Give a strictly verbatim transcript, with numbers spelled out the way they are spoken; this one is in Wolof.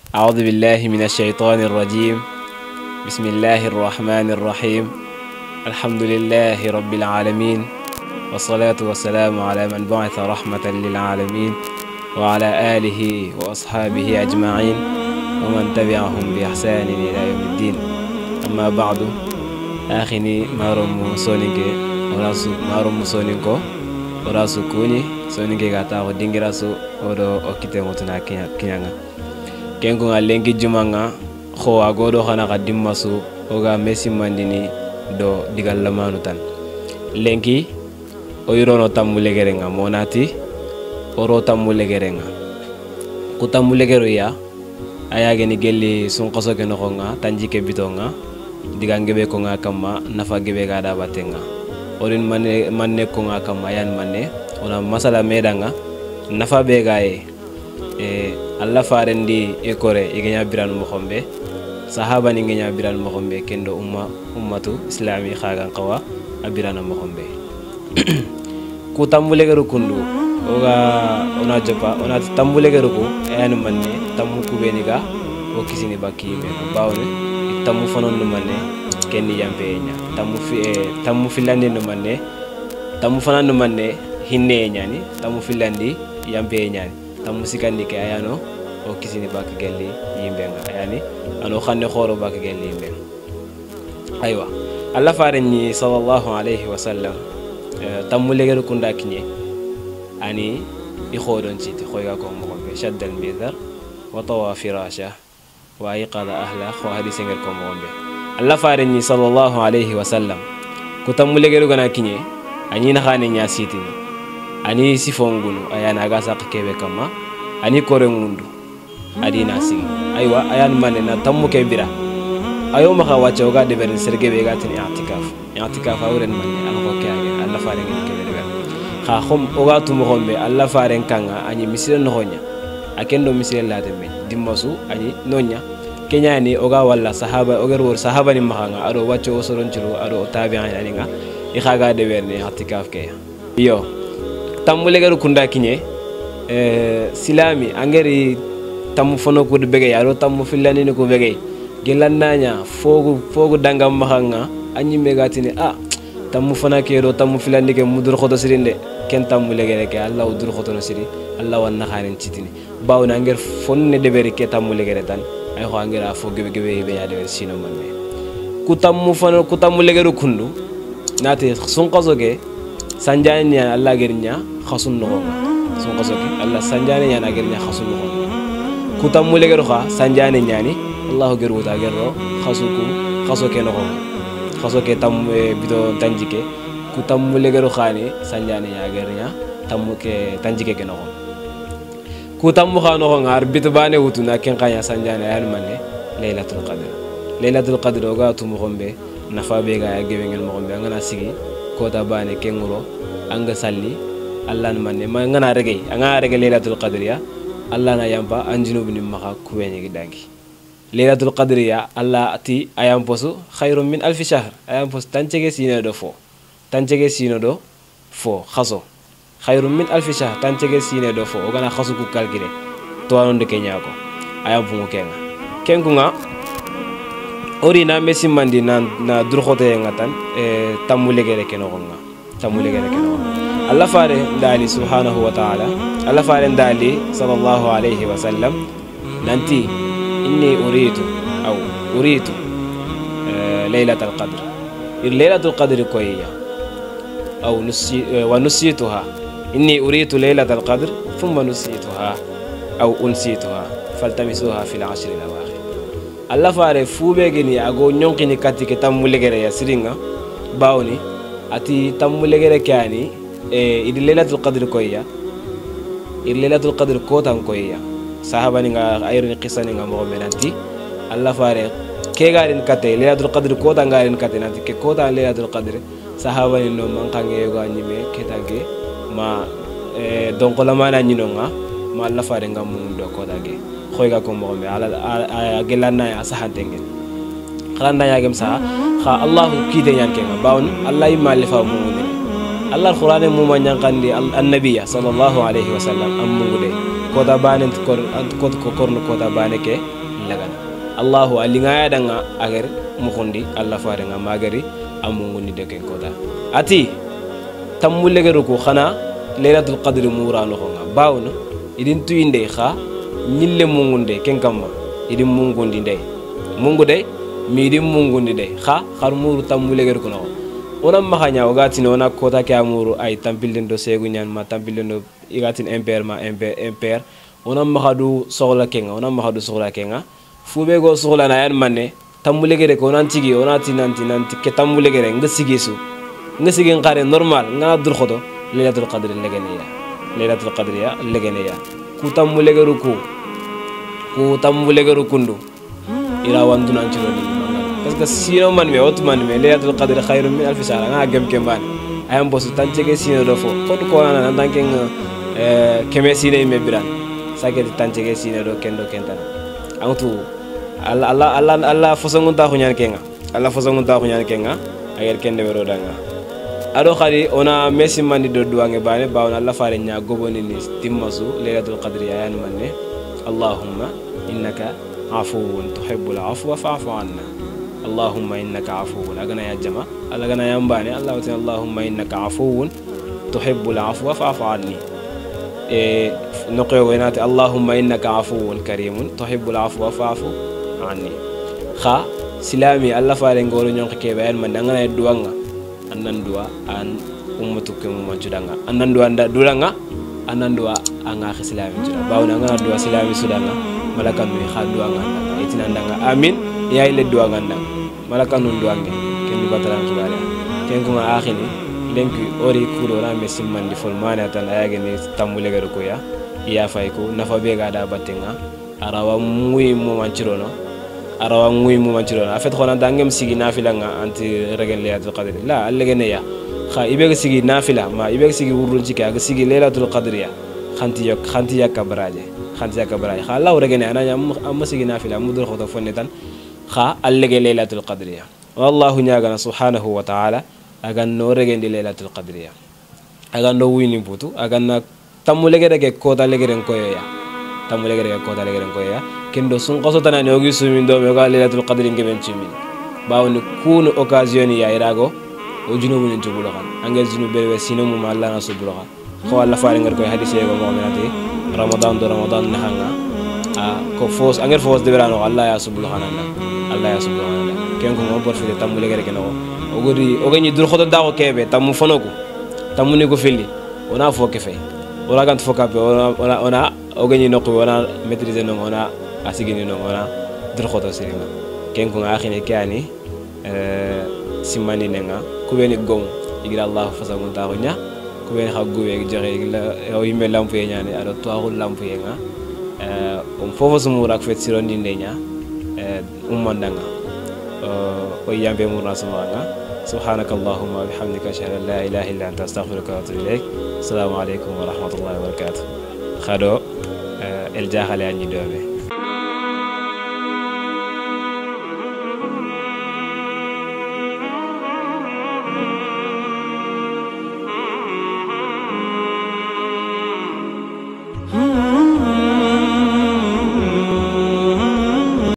أعوذ بالله من الشيطان الرجيم. بسم الله الرحمن الرحيم. الحمد لله رب العالمين، والصلاة والسلام على من بعث رحمة للعالمين وعلى آله وأصحابه أجمعين ومن تبعهم بإحسان إلى يوم الدين. أما بعد، أخني مارم سونيكي وراسو مارم سونيكو وراسو كوني سونيكي كاتاو دينغراسو ودو أكيد متنا كينغا كينغو لينكي جمعنا خو أقولو خنا قديم مسو وغا ميسي مانديني do digal lamanu tan lenki o yirono tammule gerenga monati oro tammule gerenga ku tammule gero ya ayage ni gelli sun qaso ke no nga tanjike bitonga digange be ko nga kamma nafa gebe ga da batenga orin manne manne ko nga kamma yan manne ona masala medanga nafa be gaye e alla farendi e kore e ganya biran mo xombe sahaba ni ngenya biran mo xombe kendo umma ummatu islami khagan qawa abirana mo xombe ku tambule garu kundu oga ona jopa ona tambule garu ko ayanu manne tamu ku beniga o kisini bakki me bawne tamu fanon no manne kenni yambe nya tamu fi tamu filande no manne tamu fanan no manne hinne nyani tamu filandi yambe nyani tamu sikandi ke ayano o kisini bakki gelli yimbe nga ayani ano xanne xoro bakki gelli yimbe aywa alla farenni sallallahu alayhi wa sallam tammule geru kunda kinye ani i xodon ci ti xoyga ko mo be shaddal midar wa tawa firasha wa iqada ahla kho hadise ngel ko mo be alla farenni sallallahu alayhi wa sallam ku tammule geru gana kinye ani na xane nya sitini ani sifongulu ayana ga sak kebe kama ani kore ngundu adina sigi aywa ayan manne na tammu ke bira ayo ma khawa choga de ber serge be gatini i'tikaf i'tikaf awren manne an ko kaage alla faare ngel ke be kha khum o gatu mo khombe alla faare kanga ani misire no honya akendo misire lade men dimmasu ani nonya kenyani o ga walla sahaba o ger wor sahaba ni mahanga ado waccho o soron ciru ado tabi'an ani nga i khaga de ber ni i'tikaf ke yo tambule garu kunda kinye euh silami angeri tamu fono ko de bege ado tamu filani ni ko bege gelannanya fogu fogu dangam mahanga anyi megatini ah tamu fana ke do tamu filani ke mudur khodo sirinde ken tamu legere ke Allah udur khodo siri Allah wan nakharen citini bawna ngir fonne de beri ke tamu legere tan ay ko ngira fo gebe gebe be ya de sino manne ku tamu fana ku tamu legere kundu nati sun qazoge sanjani ya Allah gernya khasun no sun qazoge Allah sanjani ya na gernya khasun no ku tamu legere kha sanjani nyani Allah geru ta gerro khasuku khasuke no khasuke tam bido tanjike ku tam legero khani sanjane ya gernya tamuke tanjike ke no ku tam khano ngar bitbane wutuna ken khanya sanjane yan manne laylatul qadr laylatul qadr oga tum khombe nafa be ga ya gewe ngel mo khombe ngana sigi ko ta bane kenguro anga salli Allah manne ma ngana rege anga rege laylatul qadr ya Allah na yamba anjinu bin maka kuwenye gidangi Lailatul Qadri ya Allah ati ayam posu khairum min alfi shahr ayam pos tanchege sino do fo tanchege sino do fo khaso khairum min alfi shahr tanchege sino do fo ogana khasu ku calculer to anon de kenya ko ayam fu kenga kengunga ori na mesi mandi na na durkhote ngatan e tamulegere kenonga tamulegere kenonga Allah fare dali subhanahu wa ta'ala Allah fare dali sallallahu alayhi wa sallam nanti إني أريد أو أريد آه ليلة القدر ليلة القدر كوية أو نسي ونسيتها إني أريد ليلة القدر ثم نسيتها أو أنسيتها فالتمسوها في العشر الأواخر الله فاري فوبيغني أغو نيونكني كاتي كتام مولغيري يا سيرينغا باوني أتي تام مولغيري كاني إيه ليلة القدر كوية ليلة القدر كوتان كوية sahaba ni nga ayru qissa ni nga mo menanti Allah fare ke garin kate lailatul qadr ko ta garin kate nanti ke ko ta lailatul qadr sahaba ni no man kange go anyime ke tange ma e donc la mana ni no nga ma Allah fare nga mu do ko dage khoy ga ko mo me ala gelana ya sahante ngel khalanda ya gem sa kha Allah ki de nyan ke nga bawon Allah ma lifa mu ne Allah alquran mu ma nyankandi annabiya sallallahu alayhi wa sallam am mu de kota bane ko ko ko korno kota bane ke lagana Allahu alinga danga agar mukundi Allah fare nga magari amungundi de ken kota ati tammulegeru ko khana laylatul qadr murano nga bawna idin tuyinde kha ñille mungunde ken kamma idin mungundi de mungude mi idin mungundi de kha khar muru tammulegeru ko no ona mahanya ogati no na kota ke amuru ay tampilden do segu ñaan ma tampilden do igatin impair ma impair impair ona mahadu sohla kenga ona mahadu sohla kenga fube go sohla na yan manne tambulegere ko nan tigi ona tinanti nanti ke tambulegere nga sigisu nga sigi ngare normal nga dur khodo laylatul qadr legene ya laylatul qadr ya legene ya ku tambulegeru ko ku tambulegeru kundu ira wandu nan ci roni parce que sino man me otman me laylatul qadr khairun min alf shahr nga gem kemban ayam bosu tanchege sino do fo ko ko na nan tanke euh keme sino me biran sageti tanchege sino do kendo kentana antu alla alla alla alla fosongun ta xunyan kenga alla fosongun ta xunyan kenga ayer kende wero danga ado khadi ona messi mandi do duwange bane bawna alla faare nya goboni ni timmasu laylatul qadr ya yan manne allahumma innaka afuwun tuhibbul afwa fa'fu anna allahumma innaka afuwun agana ya jama alla gana ya mbane allah wa allahumma innaka afuwun tuhibbul afwa fa'fu anni e noqo wenati allahumma innaka afuwun karimun tuhibbul afwa fa'fu anni kha silami alla faare ngoro ñonk kebe en man ngana duwanga annan duwa an ummatu ke mo judanga annan duwa nda duranga annan duwa anga khislami juda bawna ngana duwa silami sudanga malakan mi kha duwanga itina ndanga amin ya ile duwanga ndanga malakan nun duwange ken bataran kibare ken ko ma akhini lenki ori kuro na mesim mandi fol mana tan ayage ni tambule garu ko ya ya fay ko nafa be ga da batenga arawa muy mo manchirono arawa muy mo manchirono afet khona dangem sigi nafila nga anti regen laylatul qadr la allegene ya kha ibe sigi nafila ma ibe sigi wurul ci ka sigi laylatul qadr ya khanti yok khanti yakabraje khanti yakabraje kha law regen ana am am sigi nafila mudul khoto fonni tan kha allege laylatul qadr ya wallahu nyagana subhanahu wa ta'ala agan no regen di laylatul qadr ya agan do wini butu agan na tamulege rege ko ta lege ren ko ya tamulege rege ko ta lege ren ko ya kendo sun qaso tanani ogi sumin do me ga laylatul qadr ngeben cimin bawni kunu occasion ya irago o junubu ni tubulo kan angel junubu be sino mu malla na subulo kan ko alla faare ngar koy hadith e go mo menati ramadan do ramadan na hanga a ko fos angel fos de berano alla ya subulo kananda alla ya subulo kananda ken ko mo bor fi tamulege rege no o godi o gani dur khodo dago kebe tamu fonoko tamu ni ko fili ona fo ke fe ona gant fo kape ona ona o gani nokko ona maîtriser no ona asigini no ona dur khodo sirina ken ko akhine kani euh simani nenga kubeni gom igira allah fasagun ta nya kubeni khaggu we joxe la o yimbe lampu ye nyane ado toarul lampu ye nga euh um fofo sumu rak fet sirondi ndenya euh ummandanga euh o yambe mu rasumanga subhanakallahumma bihamdika ashhadu an la ilaha illa anta astaghfiruka wa atubu ilaik assalamu alaykum wa rahmatullahi wa barakatuh khado el jaxale ani dobe